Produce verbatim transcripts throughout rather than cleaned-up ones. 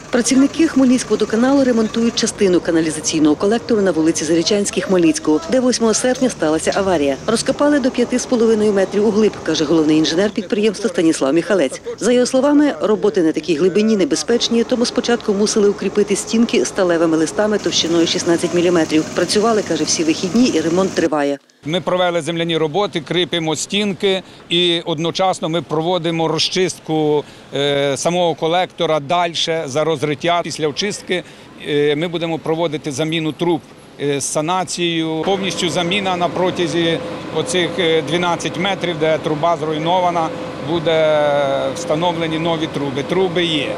Працівники Хмельницькводоканалу ремонтують частину каналізаційного колектору на вулиці Зарічанській Хмельницького, де восьмого серпня сталася аварія. Розкопали до п'яти з половиною метрів углиб, каже головний інженер підприємства Станіслав Міхалець. За його словами, роботи на такій глибині небезпечні, тому спочатку мусили укріпити стінки сталевими листами товщиною шістнадцять міліметрів. Працювали, каже, всі вихідні і ремонт триває. Ми провели земляні роботи, кріпимо стінки і одночасно ми проводимо розчистку самого колектора далі за розриття. Після очистки ми будемо проводити заміну труб з санацією. Повністю заміна на протязі оцих дванадцяти метрів, де труба зруйнована, буде встановлені нові труби. Труби є.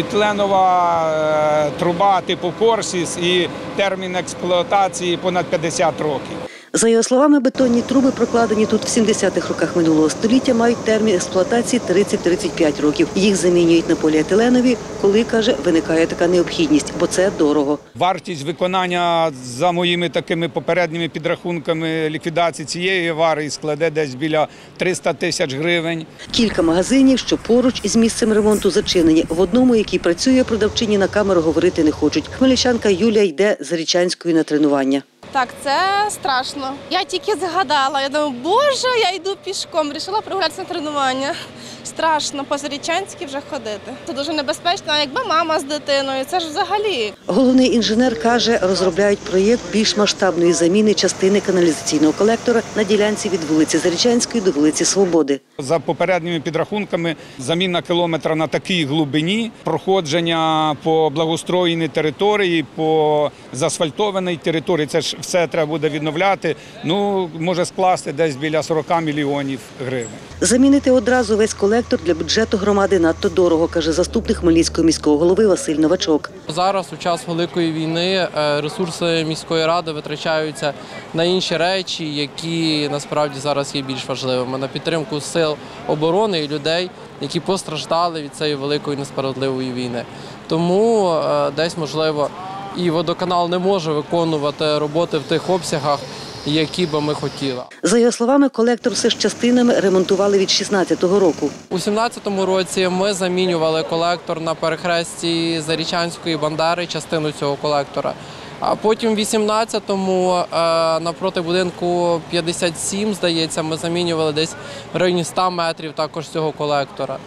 Поліетиленова труба типу Корсіс і термін експлуатації понад п'ятдесят років. За його словами, бетонні труби, прокладені тут в сімдесятих роках минулого століття, мають термін експлуатації тридцять - тридцять п'ять років. Їх замінюють на поліетиленові, коли, каже, виникає така необхідність, бо це дорого. Вартість виконання за моїми такими попередніми підрахунками ліквідації цієї аварії складе десь біля триста тисяч гривень. Кілька магазинів, що поруч із місцем ремонту, зачинені. В одному, який працює, продавчині на камеру говорити не хочуть. Хмельничанка Юлія йде з Зарічанської на тренування. Так, це страшно. Я тільки згадала, я думаю, боже, я йду пішком, вирішила прогулятися на тренування. Страшно по Зарічанській вже ходити. Це дуже небезпечно, а якби мама з дитиною, це ж взагалі. Головний інженер каже, розробляють проєкт більш масштабної заміни частини каналізаційного колектора на ділянці від вулиці Зарічанської до вулиці Свободи. За попередніми підрахунками, заміна кілометра на такій глибині, проходження по благоустроєній території, по заасфальтованій території, це ж все треба буде відновляти, ну, може скласти десь біля сорока мільйонів гривень. Замінити одразу весь колектор для бюджету громади надто дорого, каже заступник Хмельницького міського голови Василь Новачок. Зараз, у час Великої війни, ресурси міської ради витрачаються на інші речі, які насправді зараз є більш важливими. На підтримку сил оборони і людей, які постраждали від цієї великої несправедливої війни. Тому десь, можливо, і водоканал не може виконувати роботи в тих обсягах, які би ми хотіли. За його словами, колектор все ж частинами ремонтували від шістнадцятого року. У сімнадцятому році ми замінювали колектор на перехресті Зарічанської і Бандери, частину цього колектора. А потім у вісімнадцятому навпроти будинку п'ятдесят сім, здається, ми замінювали десь в районі ста метрів також цього колектора.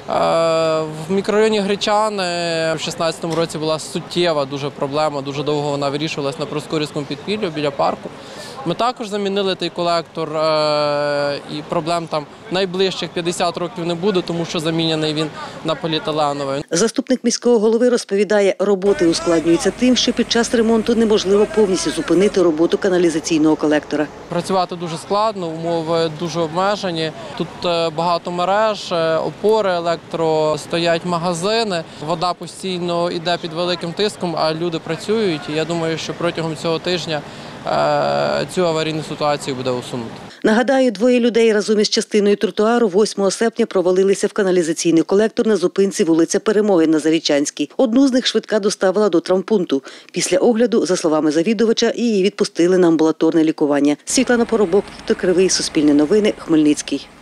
В мікрорайоні Гречани в шістнадцятому році була суттєва дуже проблема, дуже довго вона вирішувалась на Проскурівському підпіллю біля парку. Ми також замінили той колектор, і проблем там найближчих п'ятдесят років не буде, тому що заміняний він на поліетиленовий. Заступник міського голови розповідає, роботи ускладнюються тим, що під час ремонту неможливо повністю зупинити роботу каналізаційного колектора. Працювати дуже складно, умови дуже обмежені. Тут багато мереж, опори електро, стоять магазини. Вода постійно йде під великим тиском, а люди працюють. І я думаю, що протягом цього тижня цю аварійну ситуацію буде усунути. Нагадаю, двоє людей разом із частиною тротуару восьмого серпня провалилися в каналізаційний колектор на зупинці вулиця Перемоги на Зарічанській. Одну з них швидка доставила до травмпункту. Після огляду, за словами завідувача, її відпустили на амбулаторне лікування. Світлана Поробок, Віктор Кривий, Суспільне новини, Хмельницький.